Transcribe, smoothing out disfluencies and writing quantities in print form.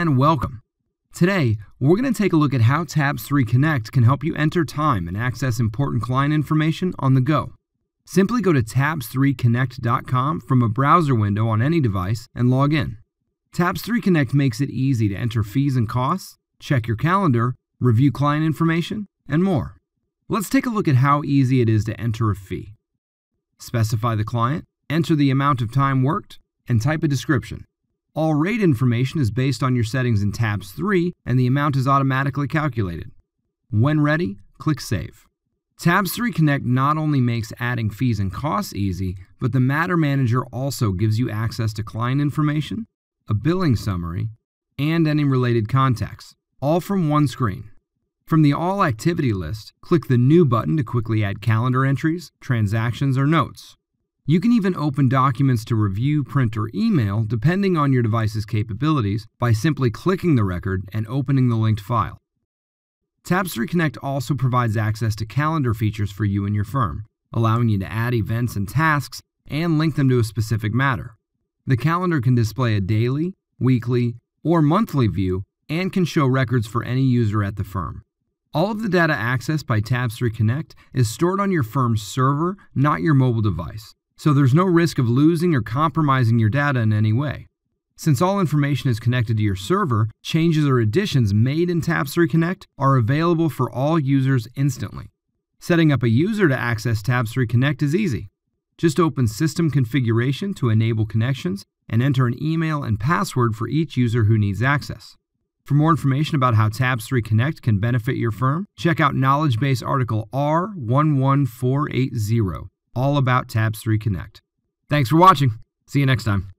and welcome. Today, we're going to take a look at how Tabs3 Connect can help you enter time and access important client information on the go. Simply go to tabs3connect.com from a browser window on any device and log in. Tabs3 Connect makes it easy to enter fees and costs, check your calendar, review client information, and more. Let's take a look at how easy it is to enter a fee. Specify the client, enter the amount of time worked, and type a description. All rate information is based on your settings in Tabs 3, and the amount is automatically calculated. When ready, click Save. Tabs3 Connect not only makes adding fees and costs easy, but the Matter Manager also gives you access to client information, a billing summary, and any related contacts, all from one screen. From the All Activity list, click the New button to quickly add calendar entries, transactions, or notes. You can even open documents to review, print, or email depending on your device's capabilities by simply clicking the record and opening the linked file. Tabs3 Connect also provides access to calendar features for you and your firm, allowing you to add events and tasks and link them to a specific matter. The calendar can display a daily, weekly, or monthly view and can show records for any user at the firm. All of the data accessed by Tabs3 Connect is stored on your firm's server, not your mobile device. So there's no risk of losing or compromising your data in any way. Since all information is connected to your server, changes or additions made in Tabs3 Connect are available for all users instantly. Setting up a user to access Tabs3 Connect is easy. Just open System Configuration to enable connections and enter an email and password for each user who needs access. For more information about how Tabs3 Connect can benefit your firm, check out Knowledge Base article R11480. All about Tabs3 Connect. Thanks for watching. See you next time.